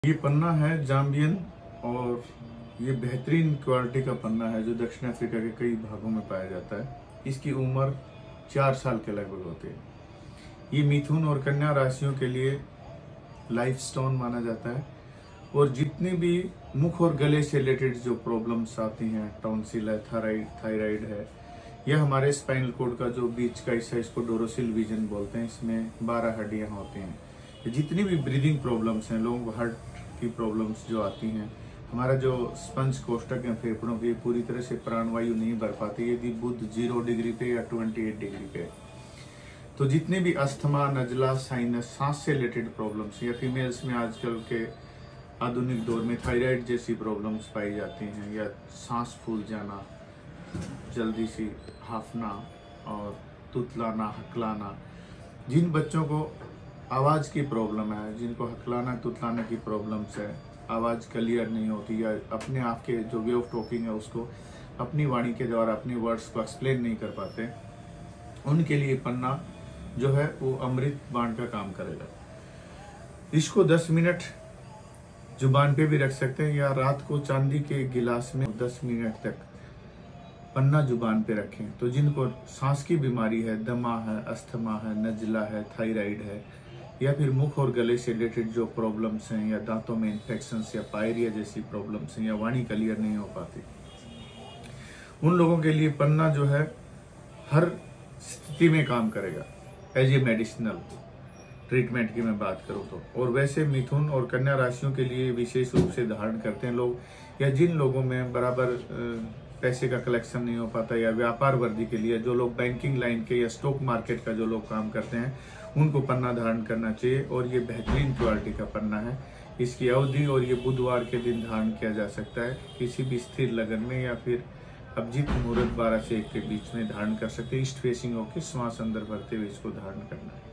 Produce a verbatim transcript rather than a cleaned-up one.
ये पन्ना है जाम्बियन और ये बेहतरीन क्वालिटी का पन्ना है जो दक्षिण अफ्रीका के कई भागों में पाया जाता है। इसकी उम्र चार साल के लगभग होती है। ये मिथुन और कन्या राशियों के लिए लाइफ स्टोन माना जाता है और जितनी भी मुख और गले से रिलेटेड जो प्रॉब्लम्स आती हैं, टॉन्सिल है, थायराइड थायराइड है, यह हमारे स्पाइनल कोड का जो बीच का हिस्सा, इसको डोरोसिल रीजन बोलते हैं। इसमें बारह हड्डियां होती हैं। जितनी भी ब्रीदिंग प्रॉब्लम्स हैं, लोगों को हार्ट की प्रॉब्लम्स जो आती हैं, हमारा जो स्पंज कोष्ठक है फेफड़ों की पूरी तरह से प्राणवायु नहीं भर पाती यदि बुध जीरो डिग्री पे या अट्ठाईस डिग्री पे। तो जितने भी अस्थमा, नजला, साइनस, सांस से रिलेटेड प्रॉब्लम्स या फीमेल्स में आजकल के आधुनिक दौर में थायराइड जैसी प्रॉब्लम्स पाई जाती हैं या सांस फूल जाना, जल्दी सी हाफना और तुतलाना, हकलाना, जिन बच्चों को आवाज़ की प्रॉब्लम है, जिनको हकलाना तुतलाना की प्रॉब्लम्स है, आवाज़ क्लियर नहीं होती या अपने आप के जो वे ऑफ टॉकिंग है उसको अपनी वाणी के द्वारा अपने वर्ड्स को एक्सप्लेन नहीं कर पाते, उनके लिए पन्ना जो है वो अमृत बाण का काम करेगा। इसको दस मिनट जुबान पे भी रख सकते हैं या रात को चांदी के गिलास में दस मिनट तक पन्ना जुबान पे रखें। तो जिनको सांस की बीमारी है, दमा है, अस्थमा है, नजला है, थायराइड है या फिर मुख और गले से रिलेटेड जो प्रॉब्लम्स हैं या दांतों में इन्फेक्शंस या पायरिया जैसी प्रॉब्लम्स हैं या वाणी क्लियर नहीं हो पाती, उन लोगों के लिए पन्ना जो है हर स्थिति में काम करेगा एज ए मेडिसिनल ट्रीटमेंट की मैं बात करूँ तो। और वैसे मिथुन और कन्या राशियों के लिए विशेष रूप से धारण करते हैं लोग, या जिन लोगों में बराबर पैसे का कलेक्शन नहीं हो पाता या व्यापार वर्दी के लिए जो लोग बैंकिंग लाइन के या स्टॉक मार्केट का जो लोग काम करते हैं, उनको पन्ना धारण करना चाहिए। और ये बेहतरीन क्वालिटी का पन्ना है। इसकी अवधि और ये बुधवार के दिन धारण किया जा सकता है, किसी भी स्थिर लगन में या फिर अभिजीत मुहूर्त बारह से एक के बीच में धारण कर सकते हैं। ईस्ट फेसिंग होकर श्वास अंदर भरते हुए इसको धारण करना है।